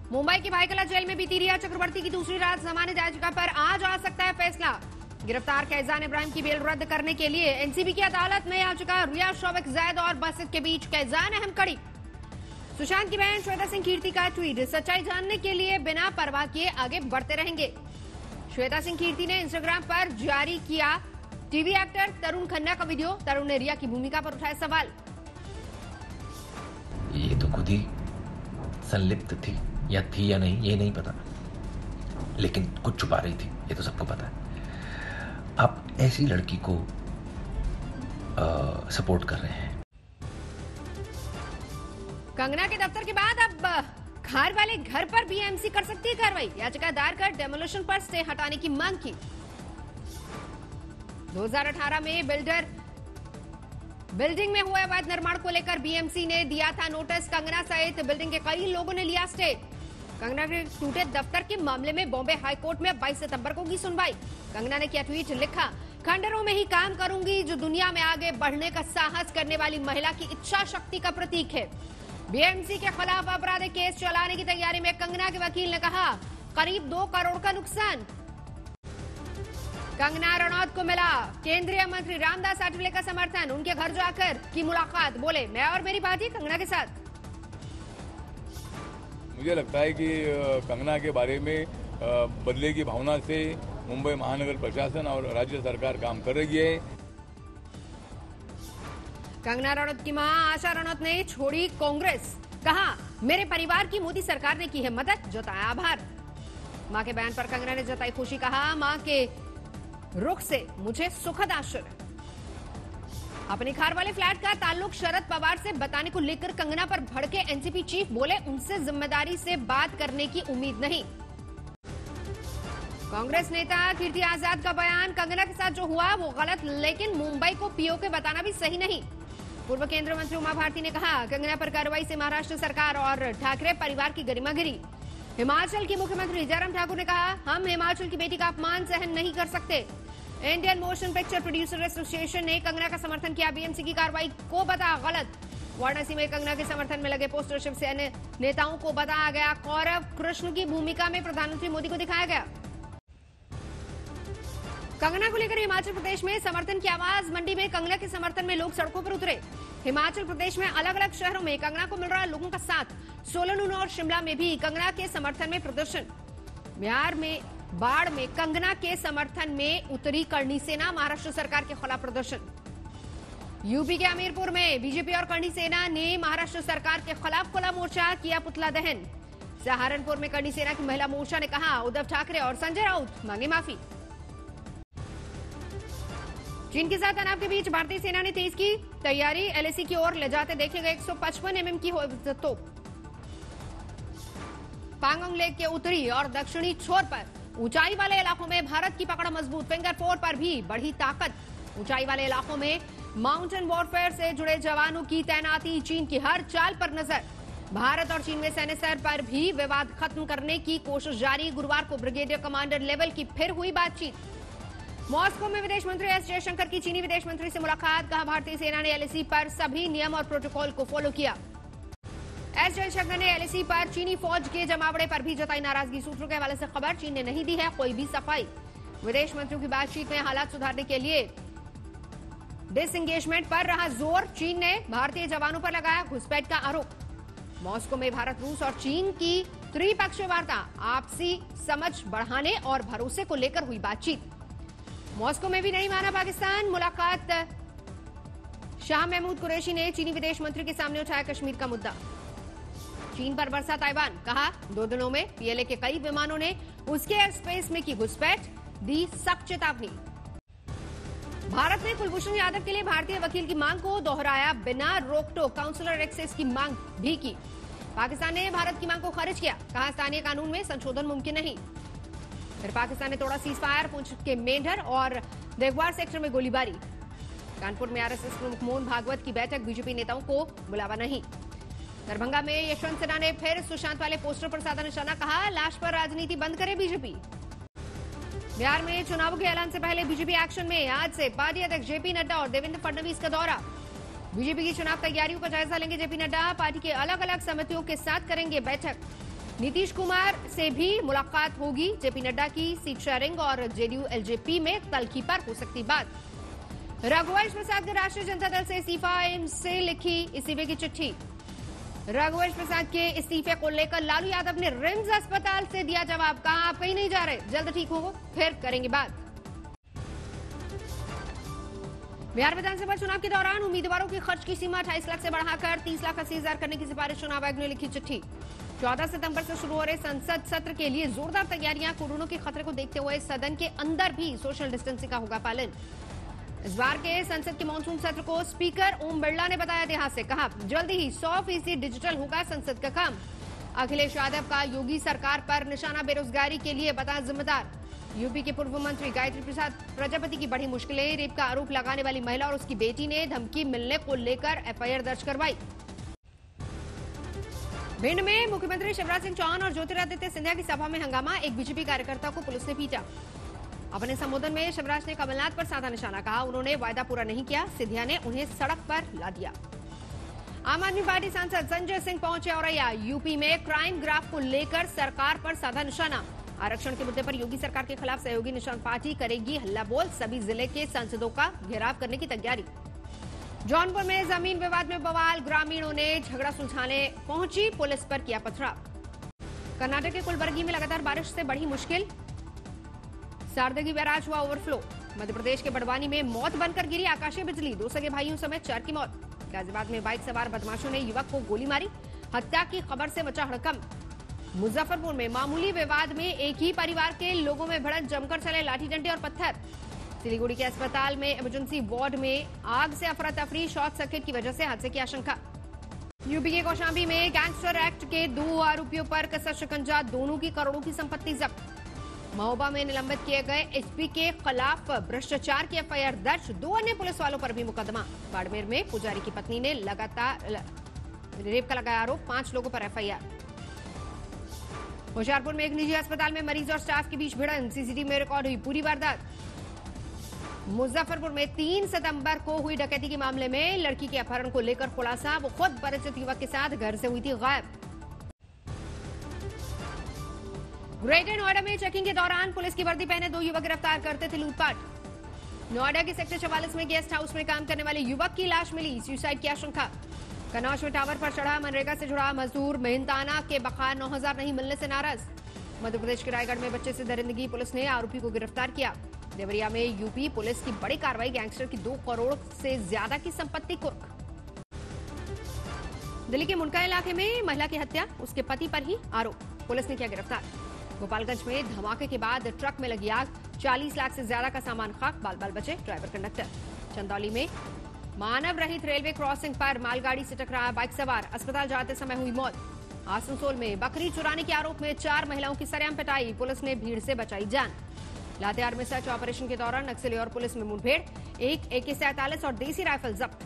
मुंबई की भाईकला जेल में बीती रिया चक्रवर्ती की दूसरी रात जमानत याचिका पर आज आ सकता है फैसला। गिरफ्तार कैजान इब्राहिम की बेल रद्द करने के लिए एनसीबी की अदालत में याचिका। रिया, शौविक जैद और बासित के बीच कैजान अहम कड़ी। सुशांत की बहन श्वेता सिंह कीर्ति का ट्वीट, सच्चाई जानने के लिए बिना परवाह किए आगे बढ़ते रहेंगे। श्वेता सिंह कीर्ति ने इंस्टाग्राम पर जारी किया टीवी एक्टर तरुण खन्ना का वीडियो। तरुण ने रिया की भूमिका पर उठाए सवाल। ये तो खुद ही संलिप्त थी या नहीं ये नहीं पता, लेकिन कुछ छुपा रही थी ये तो सबको पता है। आप ऐसी लड़की को सपोर्ट कर रहे हैं। कंगना के दफ्तर के बाद अब खार वाले घर पर बीएमसी कर सकती है कार्रवाई। याचिका दायर कर डेमोलिशन पर स्टे हटाने की मांग की। 2018 में बिल्डिंग में हुए अवैध निर्माण को लेकर बीएमसी ने दिया था नोटिस। कंगना सहित बिल्डिंग के कई लोगों ने लिया स्टे। कंगना के टूटे दफ्तर के मामले में बॉम्बे हाईकोर्ट में 22 सितंबर को होगी सुनवाई। कंगना ने किया ट्वीट, लिखा, खंडरों में ही काम करूंगी जो दुनिया में आगे बढ़ने का साहस करने वाली महिला की इच्छा शक्ति का प्रतीक है। बीएमसी के खिलाफ आपराधिक केस चलाने की तैयारी में कंगना के वकील ने कहा, करीब 2 करोड़ का नुकसान। कंगना रनौत को मिला केंद्रीय मंत्री रामदास आठवले का समर्थन। उनके घर जाकर की मुलाकात, बोले, मैं और मेरी पार्टी कंगना के साथ। मुझे लगता है कि कंगना के बारे में बदले की भावना से मुंबई महानगर प्रशासन और राज्य सरकार काम कर रही है। कंगना रनौत की मां आशा रनौत ने छोड़ी कांग्रेस। कहा, मेरे परिवार की मोदी सरकार ने की है मदद, जताया आभार। मां के बयान पर कंगना ने जताई खुशी। कहा, मां के रुख से मुझे सुखद आश्चर्य। अपने खार वाले फ्लैट का ताल्लुक शरद पवार से बताने को लेकर कंगना पर भड़के एनसीपी चीफ, बोले, उनसे जिम्मेदारी से बात करने की उम्मीद नहीं। कांग्रेस नेता कीर्ति आजाद का बयान, कंगना के साथ जो हुआ वो गलत, लेकिन मुंबई को पीओके बताना भी सही नहीं। पूर्व केंद्रीय मंत्री उमा भारती ने कहा, कंगना पर कार्रवाई से महाराष्ट्र सरकार और ठाकरे परिवार की गरिमा गिरी। हिमाचल के मुख्यमंत्री जयराम ठाकुर ने कहा, हम हिमाचल की बेटी का अपमान सहन नहीं कर सकते। Indian motion picture producer association ने कंगना का समर्थन किया। बीएमसी की कार्रवाई को बता गलत। वाराणसी में कंगना के समर्थन में लगे पोस्टर शिवसेना नेताओं को बताया गया। कौरव कृष्ण की भूमिका में प्रधानमंत्री मोदी को दिखाया गया। कंगना को लेकर हिमाचल प्रदेश में समर्थन की आवाज। मंडी में कंगना के समर्थन में लोग सड़कों पर उतरे। हिमाचल प्रदेश में अलग अलग शहरों में कंगना को मिल रहा है लोगों का साथ। सोलन, ऊना और शिमला में भी कंगना के समर्थन में प्रदर्शन। बिहार में बाढ़ में कंगना के समर्थन में उतरी करणी सेना, महाराष्ट्र सरकार के खिलाफ प्रदर्शन। यूपी के हमीरपुर में बीजेपी और करणी सेना ने महाराष्ट्र सरकार के खिलाफ खुला मोर्चा किया, पुतला दहन। सहारनपुर में करणी सेना की महिला मोर्चा ने कहा, उद्धव ठाकरे और संजय राउत मांगे माफी। चीन के साथ तनाव के बीच भारतीय सेना ने तेज की तैयारी। एलएसी की ओर ले जाते देखे गए 155 mm की तोप। पांगोंग लेक के उत्तरी और दक्षिणी छोर पर ऊंचाई वाले इलाकों में भारत की पकड़ मजबूत। फिंगर 4 पर भी बढ़ी ताकत। ऊंचाई वाले इलाकों में माउंटेन वॉरफेयर से जुड़े जवानों की तैनाती। चीन की हर चाल पर नजर। भारत और चीन में सैन्य स्तर पर भी विवाद खत्म करने की कोशिश जारी। गुरुवार को ब्रिगेडियर कमांडर लेवल की फिर हुई बातचीत। मॉस्को में विदेश मंत्री एस जयशंकर की चीनी विदेश मंत्री से मुलाकात। कहा, भारतीय सेना ने एलएसी पर सभी नियम और प्रोटोकॉल को फॉलो किया। एस जयशंकर ने एलएसी पर चीनी फौज के जमावड़े पर भी जताई नाराजगी। सूत्रों के हवाले से खबर, चीन ने नहीं दी है कोई भी सफाई। विदेश मंत्रियों की बातचीत में हालात सुधारने के लिए डिसएंगेजमेंट पर रहा जोर। चीन ने भारतीय जवानों पर लगाया घुसपैठ का आरोप। मॉस्को में भारत, रूस और चीन की त्रिपक्षीय वार्ता। आपसी समझ बढ़ाने और भरोसे को लेकर हुई बातचीत। मॉस्को में भी नहीं माना पाकिस्तान। मुलाकात। शाह महमूद कुरैशी ने चीनी विदेश मंत्री के सामने उठाया कश्मीर का मुद्दा। चीन पर बरसा ताइवान। कहा, 2 दिनों में पीएलए के कई विमानों ने उसके एयर स्पेस में की घुसपैठ, दी सख्त चेतावनी। भारत ने कुलभूषण यादव के लिए भारतीय वकील की मांग को दोहराया। बिना रोक टोक काउंसलर एक्सेस की मांग भी की। पाकिस्तान ने भारत की मांग को खारिज किया। कहा, स्थानीय कानून में संशोधन मुमकिन नहीं। फिर पाकिस्तान ने तोड़ा सीजफायर। पुंछ के मेंढर और देगवार सेक्टर में गोलीबारी। कानपुर में आरएसएस प्रमुख मोहन भागवत की बैठक। बीजेपी नेताओं को बुलावा नहीं। दरभंगा में यशवंत सिन्हा ने फिर सुशांत वाले पोस्टर पर साधा निशाना। कहा, लाश पर राजनीति बंद करे बीजेपी। बिहार में चुनावों के ऐलान से पहले बीजेपी एक्शन में। आज से पार्टी अध्यक्ष जेपी नड्डा और देवेंद्र फडणवीस का दौरा। बीजेपी की चुनाव तैयारियों का जायजा लेंगे जेपी नड्डा। पार्टी के अलग अलग समितियों के साथ करेंगे बैठक। नीतीश कुमार से भी मुलाकात होगी। जेपी नड्डा की सीट शेयरिंग और जेडीयू एलजेपी में तल्खी पर हो सकती बात। रघुवंश प्रसाद ने राष्ट्रीय जनता दल से इस्तीफा से लिखी इस्तीफे की चिट्ठी। रघुवंश प्रसाद के इस्तीफे को लेकर लालू यादव ने रिम्स अस्पताल से दिया जवाब, कहा आप कहीं नहीं जा रहे, जल्द ठीक होंगे फिर करेंगे बात। बिहार विधानसभा चुनाव के दौरान उम्मीदवारों के खर्च की सीमा 28 लाख से बढ़ाकर 30,80,000 करने की सिफारिश चुनाव आयोग ने लिखी चिट्ठी। 14 सितंबर से शुरू हो रहे संसद सत्र के लिए जोरदार तैयारियां। कोरोना के खतरे को देखते हुए सदन के अंदर भी सोशल डिस्टेंसिंग का होगा पालन। इस बार के संसद के मानसून सत्र को स्पीकर ओम बिरला ने बताया ऐतिहासिक, कहा जल्दी ही 100% डिजिटल होगा संसद का काम। अखिलेश यादव का योगी सरकार पर निशाना, बेरोजगारी के लिए बता जिम्मेदार। यूपी के पूर्व मंत्री गायत्री प्रसाद प्रजापति की बड़ी मुश्किलें। रेप का आरोप लगाने वाली महिला और उसकी बेटी ने धमकी मिलने को लेकर एफआईआर दर्ज करवाई। भिंड में मुख्यमंत्री शिवराज सिंह चौहान और ज्योतिरादित्य सिंधिया की सभा में हंगामा। एक बीजेपी कार्यकर्ता को पुलिस ने पीटा। अपने संबोधन में शिवराज ने कमलनाथ पर साधा निशाना, कहा उन्होंने वायदा पूरा नहीं किया। सिंधिया ने उन्हें सड़क पर ला दिया। आम आदमी पार्टी सांसद संजय सिंह पहुंचे औरैया। यूपी में क्राइम ग्राफ को लेकर सरकार पर साधा निशाना। आरक्षण के मुद्दे पर योगी सरकार के खिलाफ सहयोगी निशान पार्टी करेगी हल्ला बोल। सभी जिले के सांसदों का घेराव करने की तैयारी। जौनपुर में जमीन विवाद में बवाल। ग्रामीणों ने झगड़ा सुलझाने पहुंची, पुलिस पर किया पथराव। कर्नाटक के कुलबर्गी में लगातार बारिश से बढ़ी मुश्किल। सारदगी बैराज हुआ ओवरफ्लो। मध्य प्रदेश के बड़वानी में मौत बनकर गिरी आकाशीय बिजली। 2 सगे भाइयों समेत 4 की मौत। गाजियाबाद में बाइक सवार बदमाशों ने युवक को गोली मारी। हत्या की खबर से मचा हड़कंप। मुजफ्फरपुर में मामूली विवाद में एक ही परिवार के लोगों में भिड़ंत, जमकर चले लाठी डंडे और पत्थर। सिलीगुड़ी के अस्पताल में इमरजेंसी वार्ड में आग से अफरा तफरी, शॉर्ट सर्किट की वजह से हादसे की आशंका। यूपी के कौशाम्बी में गैंगस्टर एक्ट के 2 आरोपियों पर कसा शिकंजा, दोनों की करोड़ों की संपत्ति जब्त। महोबा में निलंबित किए गए एसपी के खिलाफ भ्रष्टाचार की एफआईआर दर्ज। 2 अन्य पुलिस वालों पर भी मुकदमा। बाड़मेर में पुजारी की पत्नी ने लगातार रेप का लगाया आरोप, 5 लोगों पर एफआईआर। होशियारपुर में एक निजी अस्पताल में मरीज और स्टाफ के बीच भिड़ंत, सीसीटीवी में रिकॉर्ड हुई पूरी वारदात। मुजफ्फरपुर में 3 सितंबर को हुई डकैती के मामले में लड़की के अपहरण को लेकर खुलासा। वो खुद परिचित युवक के साथ घर से हुई थी गायब। ग्रेटर नोएडा में चेकिंग के दौरान पुलिस की वर्दी पहने 2 युवक गिरफ्तार, करते थे लूटपाट। नोएडा के सेक्टर 44 में गेस्ट हाउस में काम करने वाले युवक की लाश मिली, सुसाइड की आशंका। कनौज में टावर पर चढ़ा मनरेगा से जुड़ा मजदूर, मेहनताना के बकाया 9,000 नहीं मिलने से नाराज। मध्य प्रदेश के रायगढ़ में बच्चे से दरिंदगी, पुलिस ने आरोपी को गिरफ्तार किया। देवरिया में यूपी पुलिस की बड़ी कार्रवाई, गैंगस्टर की 2 करोड़ से ज्यादा की संपत्ति कुर्क। दिल्ली के मुनका इलाके में महिला की हत्या, उसके पति पर ही आरोप, पुलिस ने किया गिरफ्तार। गोपालगंज में धमाके के बाद ट्रक में लगी आग, 40 लाख से ज्यादा का सामान खाक, बाल बाल बचे ड्राइवर कंडक्टर। चंदौली में मानव रहित रेलवे क्रॉसिंग पर मालगाड़ी से टकराया बाइक सवार, अस्पताल जाते समय हुई मौत। आसनसोल में बकरी चुराने के आरोप में 4 महिलाओं की सरेआम पिटाई, पुलिस ने भीड़ से बचाई जान। लातेहार में सर्च ऑपरेशन के दौरान नक्सली और पुलिस में मुठभेड़, एक AK-47 और देसी राइफल जब्त।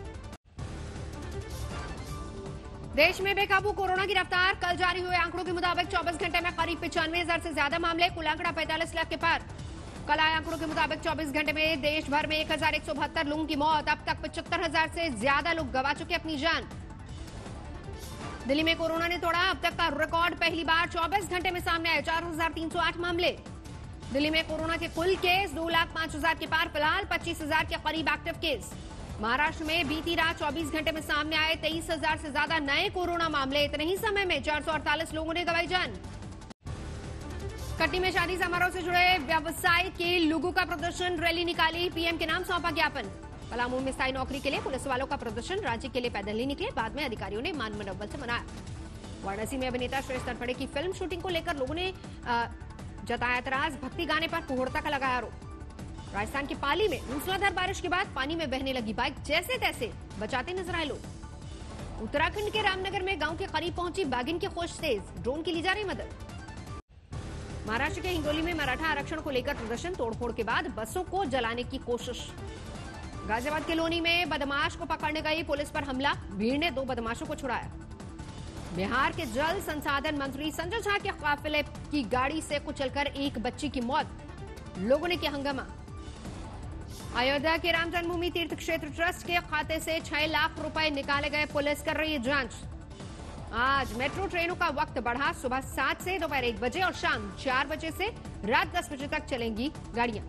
देश में बेकाबू कोरोना की रफ्तार, कल जारी हुए आंकड़ों के मुताबिक 24 घंटे में करीब 95,000 से ज्यादा मामले, कुल आंकड़ा 45 लाख के पार। कल आए आंकड़ों के मुताबिक 24 घंटे में देश भर में 1,172 लोगों की मौत। अब तक 75,000 से ज्यादा लोग गंवा चुके अपनी जान। दिल्ली में कोरोना ने तोड़ा अब तक का रिकॉर्ड, पहली बार 24 घंटे में सामने आए 4,308 मामले। दिल्ली में कोरोना के कुल केस 2,05,000 के पार, फिलहाल 25,000 के करीब एक्टिव केस। महाराष्ट्र में बीती रात 24 घंटे में सामने आए 23,000 से ज्यादा नए कोरोना मामले। इतने ही समय में 448 लोगों ने गंवाई जान। कटनी में शादी समारोह से जुड़े व्यवसाय के लोगों का प्रदर्शन, रैली निकाली, पीएम के नाम सौंपा ज्ञापन। पलामू में स्थायी नौकरी के लिए पुलिस वालों का प्रदर्शन, रांची के लिए पैदल ही निकले, बाद में अधिकारियों ने मान मनोबल से मनाया। वाराणसी में अभिनेता श्रेष्ठ तनखड़े की फिल्म शूटिंग को लेकर लोगों ने जताया ऐतराज, भक्ति गाने पर कुहड़ता का लगाया आरोप। राजस्थान के पाली में मूसलाधार बारिश के बाद पानी में बहने लगी बाइक, जैसे तैसे बचाते नजर आए लोग। उत्तराखंड के रामनगर में गांव के करीब पहुंची बाघिन की खोज तेज, ड्रोन की ली जा रही मदद। महाराष्ट्र के हिंगोली में मराठा आरक्षण को लेकर प्रदर्शन, तोड़फोड़ के बाद बसों को जलाने की कोशिश। गाजियाबाद के लोनी में बदमाश को पकड़ने गई पुलिस पर हमला, भीड़ ने 2 बदमाशों को छुड़ाया। बिहार के जल संसाधन मंत्री संजय झा के काफिले की गाड़ी से कुचलकर एक बच्ची की मौत, लोगों ने किया हंगामा। अयोध्या के राम जन्मभूमि तीर्थ क्षेत्र ट्रस्ट के खाते से 6 लाख रुपए निकाले गए, पुलिस कर रही है जांच। आज मेट्रो ट्रेनों का वक्त बढ़ा, सुबह 7 से दोपहर 1 बजे और शाम 4 बजे से रात 10 बजे तक चलेंगी गाड़ियां।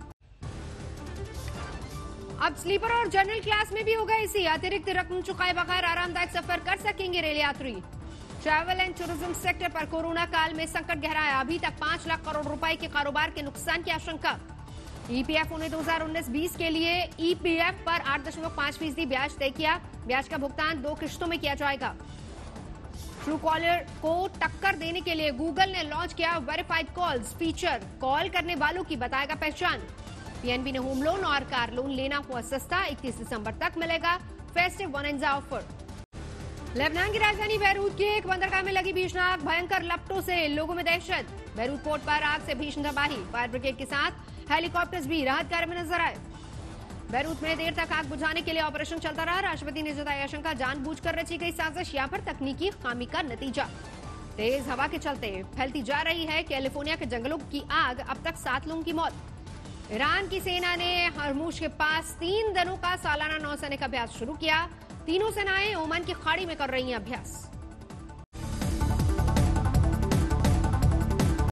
अब स्लीपर और जनरल क्लास में भी होगा एसी, अतिरिक्त रकम चुकाए बगैर आरामदायक सफर कर सकेंगे रेल यात्री। ट्रैवल एंड टूरिज्म सेक्टर पर कोरोना काल में संकट गहराया, अभी तक 5 लाख करोड़ रुपए के कारोबार के नुकसान की आशंका। ईपीएफ ने 2019-20 के लिए ईपीएफ पर 8.5% ब्याज तय किया, ब्याज का भुगतान 2 किश्तों में किया जाएगा। ट्रू कॉलर को टक्कर देने के लिए गूगल ने लॉन्च किया वेरीफाइड कॉल्स फीचर, कॉल करने वालों की बताएगा पहचान। पीएनबी ने होम लोन और कार लोन लेना हुआ सस्ता, 31 दिसंबर तक मिलेगा फेस्टिव बोनंजा ऑफर। लेबनान की राजधानी बैरूत के एक बंदरगाह में लगी भीषण आग, भयंकर लपटों से लोगों में दहशत। बैरूत पोर्ट पर आग से भीषण तबाही, फायर ब्रिगेड के साथ हेलीकॉप्टर्स भी राहत कार्य में नजर आए। बैरूत में देर तक आग बुझाने के लिए ऑपरेशन चलता रहा, राष्ट्रपति ने जताई आशंका जानबूझकर रची गई साजिश या फिर तकनीकी खामी का नतीजा। तेज हवा के चलते फैलती जा रही है कैलिफोर्निया के जंगलों की आग, अब तक 7 लोगों की मौत। ईरान की सेना ने हरमुज के पास 3 दिनों का सालाना नौसैनिक अभ्यास शुरू किया, तीनों सेनाएं ओमान की खाड़ी में कर रही हैं अभ्यास।